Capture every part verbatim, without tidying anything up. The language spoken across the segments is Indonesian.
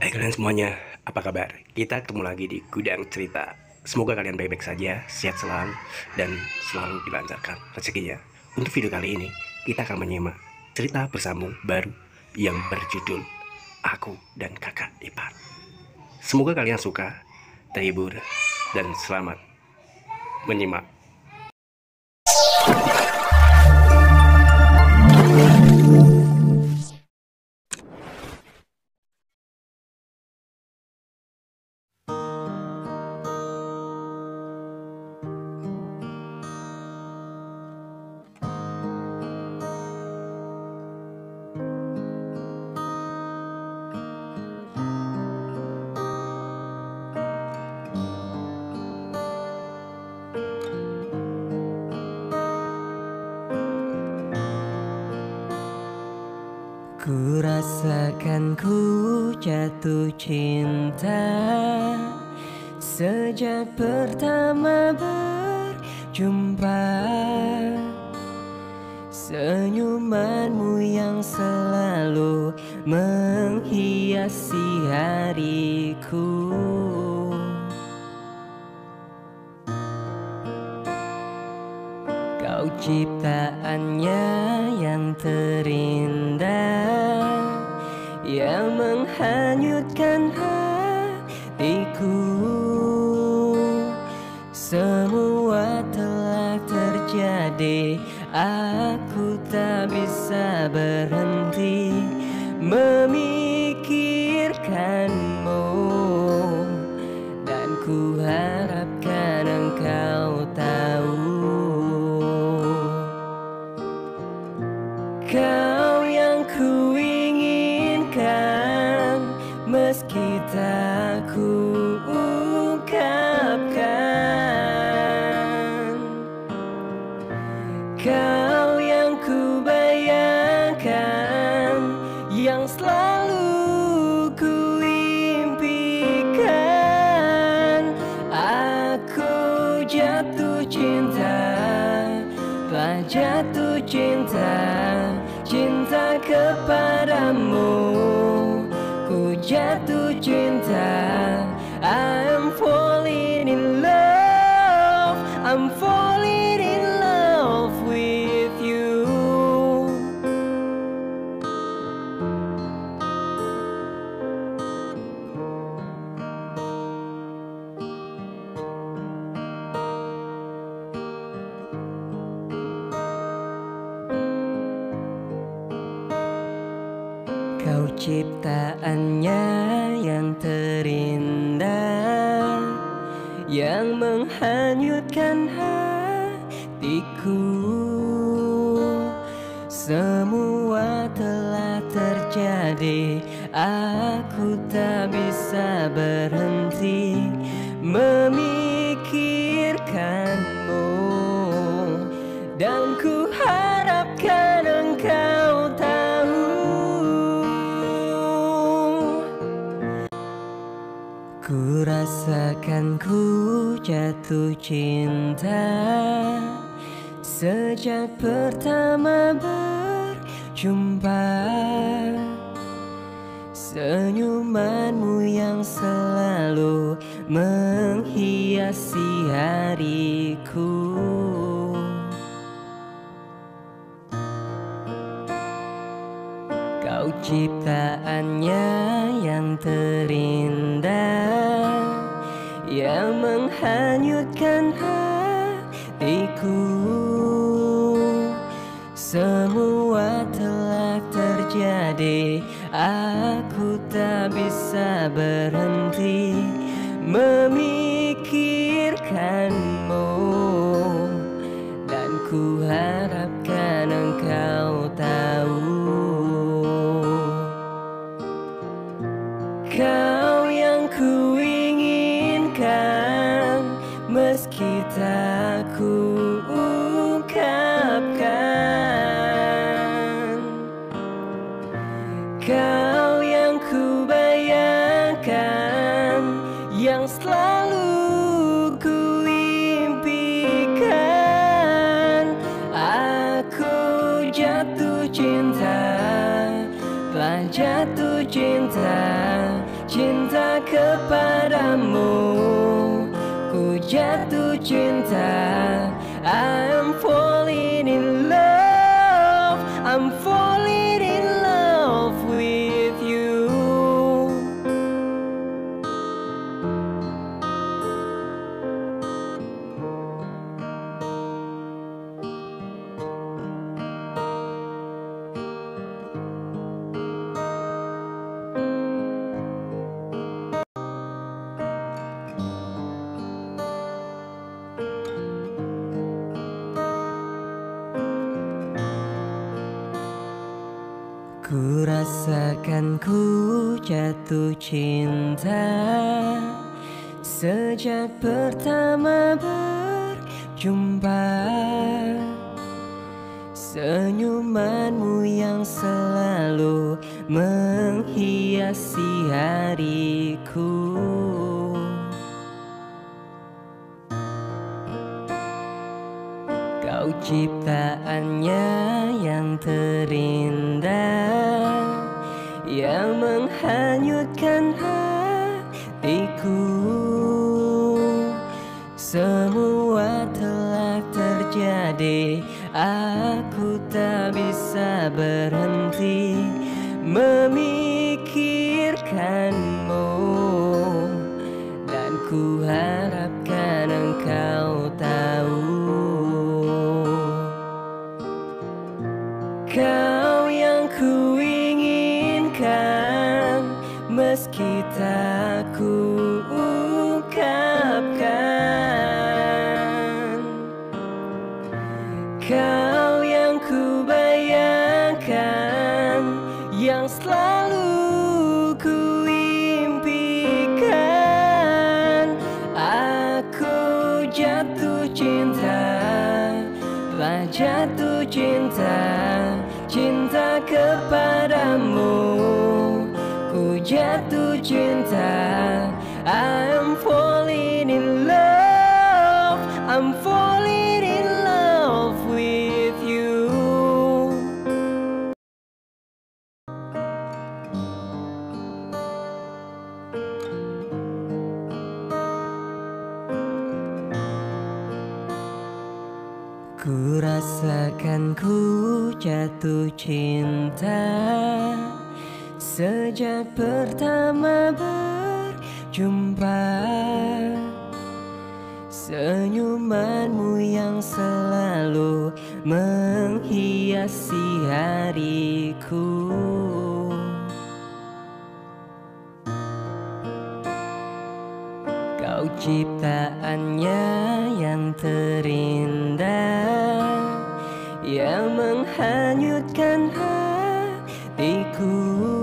Hai kalian semuanya, apa kabar? Kita ketemu lagi di Gudang Cerita. Semoga kalian baik-baik saja, sehat selalu, dan selalu dilancarkan rezekinya. Untuk video kali ini, kita akan menyimak cerita bersambung baru yang berjudul Aku dan Kakak Ipar. Semoga kalian suka, terhibur, dan selamat menyimak. Ku rasakan ku jatuh cinta sejak pertama berjumpa. Senyumanmu yang selalu menghiasi hariku. Kau ciptaannya yang terindah, yang menghanyutkan hatiku. Semua telah terjadi, aku tak bisa berhenti memikirkanmu. Dan ku harapkan engkau tahu, kau yang ku inginkan, meski tak ku ungkapkan. Kau yang ku bayangkan, yang selalu ku impikan. Aku jatuh cinta, telah jatuh cinta, cinta kepadamu. Ku jatuh cinta, I'm falling in love, I'm falling in love with you. Kau ciptaannya yang terindah, yang menghanyutkan hatiku. Semua telah terjadi, aku tak bisa berhenti memikirkanmu. Dan ku harapkan engkau tahu, ku rasakan ku jatuh cinta sejak pertama berjumpa. Senyumanmu yang selalu menghiasi hariku. Kau ciptaannya yang terindah, yang menghanyutkan hatiku. Semua telah terjadi, aku tak bisa berhenti memikirkanmu. Dan ku harapkan engkau tahu, kau yang ku inginkan, meski tak ku ungkapkan. Kau yang ku bayangkan, yang selalu ku impikan. Aku jatuh cinta, telah jatuh cinta, cinta kepadamu. Ku jatuh cinta, I'm falling in love, I'm falling in love with you. Ku rasakan ku jatuh cinta sejak pertama berjumpa. Senyumanmu yang selalu menghiasi hariku. Kau ciptaannya yang terindah, yang menghanyutkan hatiku. Semua telah terjadi, aku tak bisa berhenti memikirkanmu. Dan ku harapkan engkau tahu, kau yang ku inginkan, meski tak ku ungkapkan. Kau yang ku bayangkan, yang selalu ku impikan. Aku jatuh cinta, telah jatuh cinta, cinta kepadamu. Ku jatuh cinta, I'm falling in love, I'm falling in love with you. Ku rasakan ku jatuh cinta sejak pertama berjumpa. Senyumanmu yang selalu menghiasi hariku. Kau ciptaannya yang terindah, yang menghanyutkan hatiku.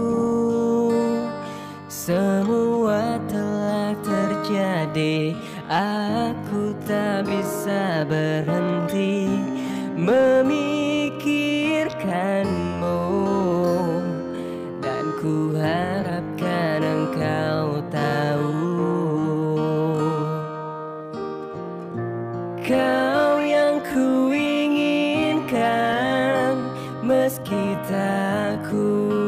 Semua telah terjadi, aku tak bisa berhenti memikirkanmu. Dan ku harapkan engkau tahu, kau yang ku inginkan, meski tak ku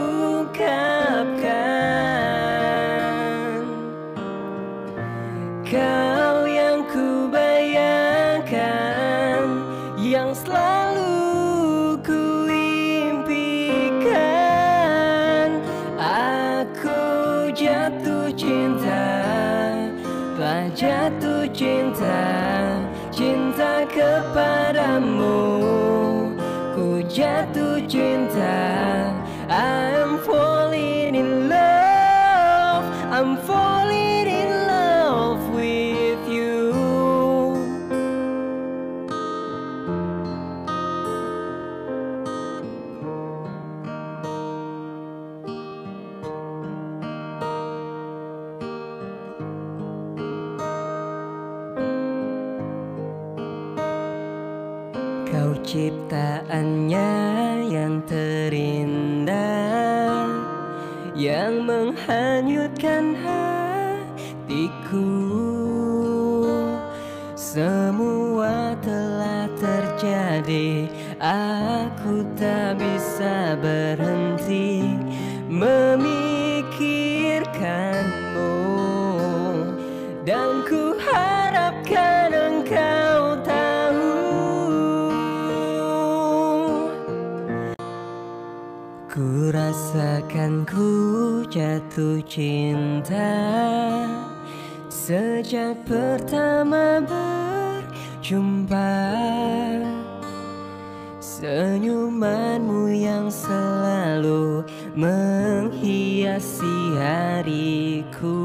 ungkapkan. Kau yang ku bayangkan, yang selalu ku impikan. Aku jatuh cinta, telah jatuh cinta, cinta kepadamu. Ku jatuh cinta, I'm falling in love, I'm falling in love with you. Kau ciptaannya yang terindah, yang menghanyutkan hatiku. Semua telah terjadi, aku tak bisa berhenti memikirkanmu. Takkan ku jatuh cinta sejak pertama berjumpa. Senyumanmu yang selalu menghiasi hariku.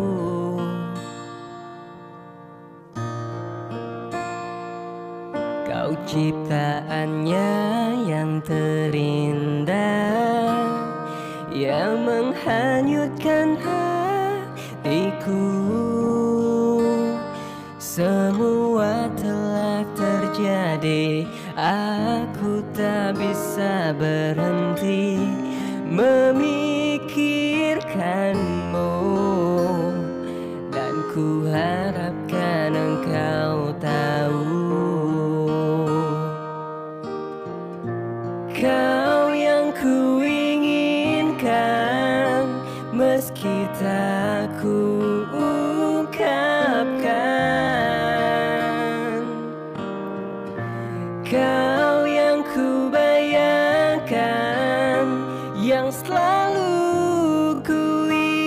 Kau ciptaannya yang terindah, yang menghanyutkan hatiku. Semua telah terjadi, aku tak bisa berhenti memikirkanmu. Dan ku harapkan engkau tahu, kau yang ku inginkan, meski tak ku ungkapkan. Kau yang ku bayangkan, yang selalu ku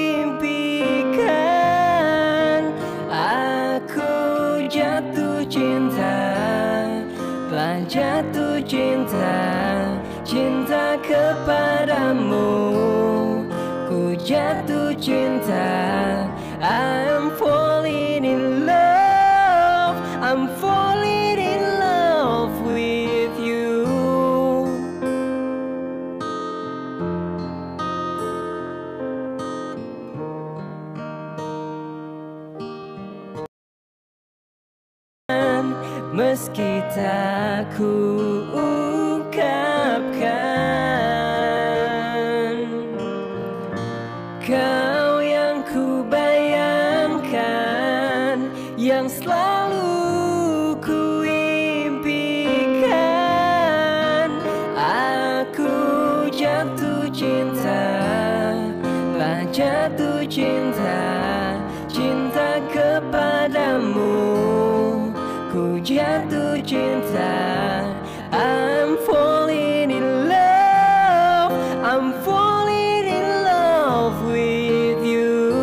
impikan. Aku jatuh cinta, telah jatuh cinta, cinta kepadamu. Ku jatuh cinta, I'm falling in love, I'm falling in love with you. Meski tak ku ungkapkan, kau yang ku bayangkan, yang selalu ku impikan. Aku jatuh cinta, telah jatuh cinta, cinta kepadamu. Ku jatuh cinta, I'm falling in love, I'm falling in love with you.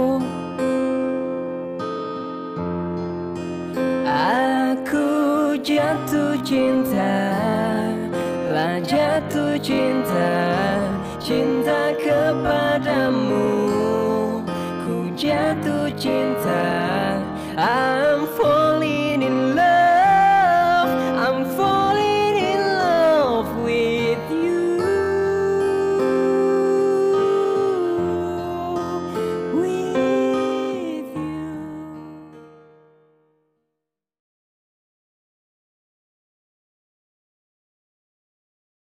Aku jatuh cinta, telah jatuh cinta, cinta kepadamu. Ku jatuh cinta,